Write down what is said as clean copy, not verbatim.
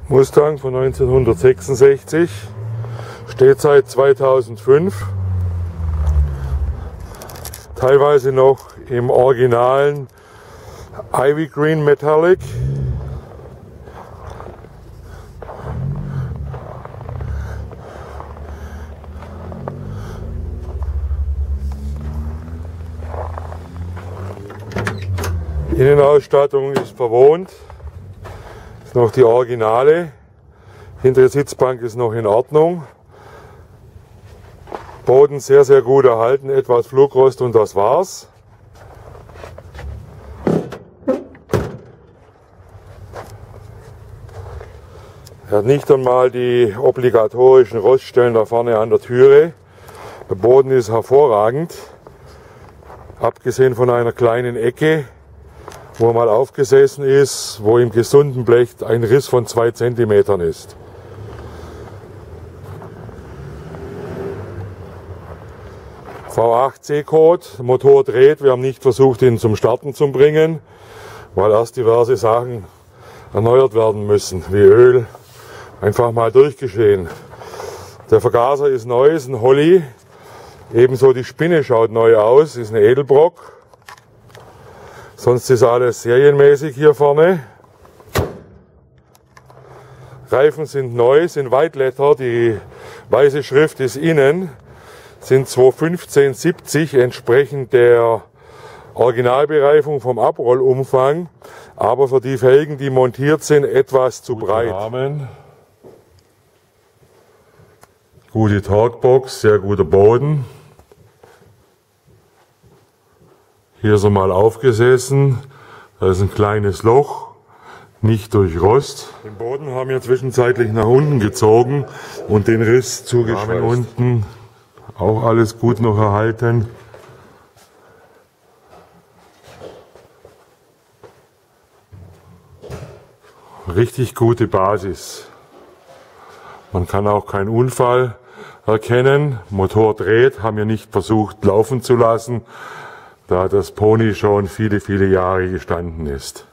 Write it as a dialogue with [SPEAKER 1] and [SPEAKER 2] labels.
[SPEAKER 1] Mustang von 1966, steht seit 2005, teilweise noch im originalen Ivy Green Metallic. Innenausstattung ist verwohnt, ist noch die Originale. Hintere Sitzbank ist noch in Ordnung. Boden sehr, sehr gut erhalten, etwas Flugrost und das war's. Er hat nicht einmal die obligatorischen Roststellen da vorne an der Türe. Der Boden ist hervorragend, abgesehen von einer kleinen Ecke, wo er mal aufgesessen ist, wo im gesunden Blech ein Riss von 2 cm ist. V8 C-Code, Motor dreht, wir haben nicht versucht, ihn zum Starten zu bringen, weil erst diverse Sachen erneuert werden müssen, wie Öl, einfach mal durchgeschehen. Der Vergaser ist neu, ist ein Holly, ebenso die Spinne schaut neu aus, ist ein Edelbrock. Sonst ist alles serienmäßig hier vorne. Reifen sind neu, sind White-Letter, die weiße Schrift ist innen, sind 215/70 entsprechend der Originalbereifung vom Abrollumfang, aber für die Felgen, die montiert sind, etwas zu breit. Rahmen. Gute Torquebox, sehr guter Boden. Hier ist er mal aufgesessen, da ist ein kleines Loch, nicht durch Rost. Den Boden haben wir zwischenzeitlich nach unten gezogen und den Riss zugeschweißt. Unten auch alles gut noch erhalten. Richtig gute Basis. Man kann auch keinen Unfall erkennen. Motor dreht, haben wir nicht versucht laufen zu lassen, da das Pony schon viele, viele Jahre gestanden ist.